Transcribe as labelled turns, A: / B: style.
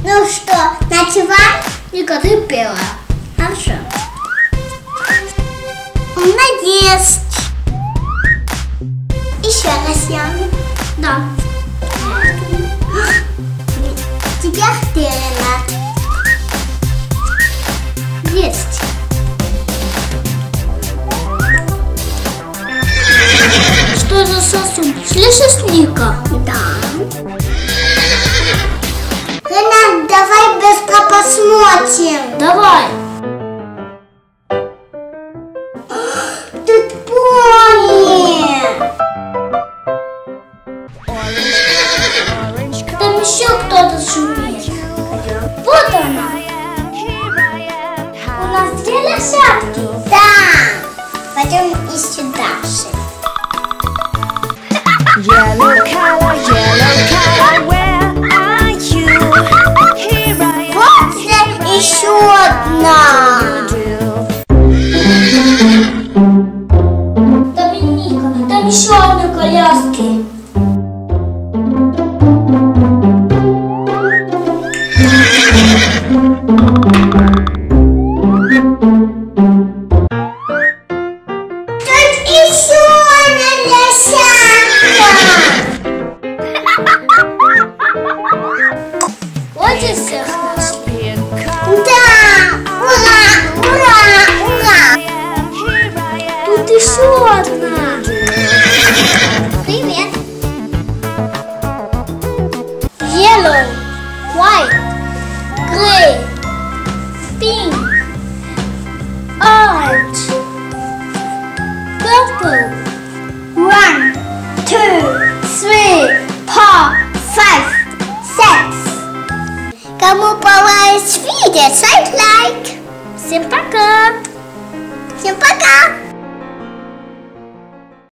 A: Ну что, начинаем? Ника, ты первая. Хорошо. У меня есть. Еще раз я. Да. Теперь ты, Ренат. Есть. Что за сосуд? Слышишь, Ника? Да. Ренат, давай быстро посмотрим. Давай. Тут пони. Там еще кто-то шумит. Вот она. У нас две лошадки. Да. Пойдем еще дальше.
B: Yellow color, where are you? Here I am.
A: Вот еще одна. Доминика, там еще одна коляска. Тут еще одна лошадка. Вот и всех нашли. Да! Ура! Ура! Ура! Тут еще одна. Привет. Yellow, white, gray, pink, orange, purple. 1, 2, 3, 4, 5, 6. Кому понравилось видео, ставь лайк. Всем пока. Всем пока.